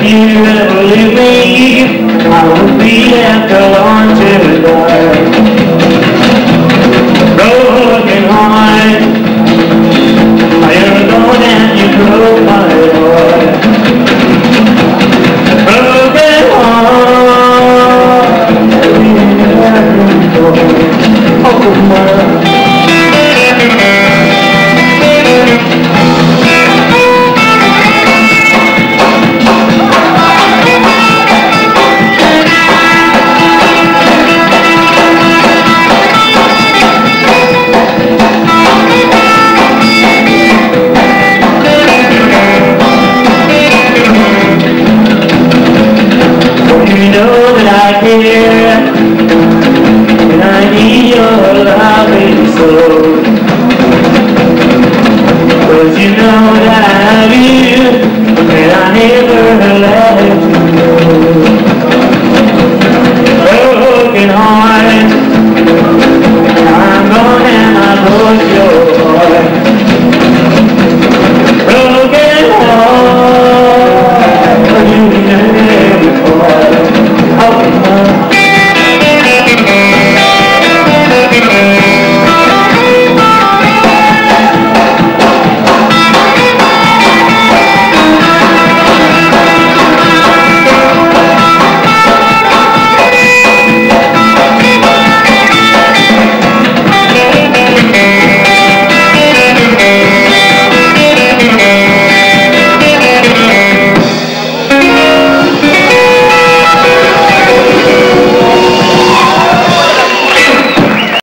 you ever leave me, I will be left alone to die. Broken heart, you're gone and you broke my heart. Broken heart, oh my. You know that I care, and I need your loving soul. 'Cause you know that I love you, and I never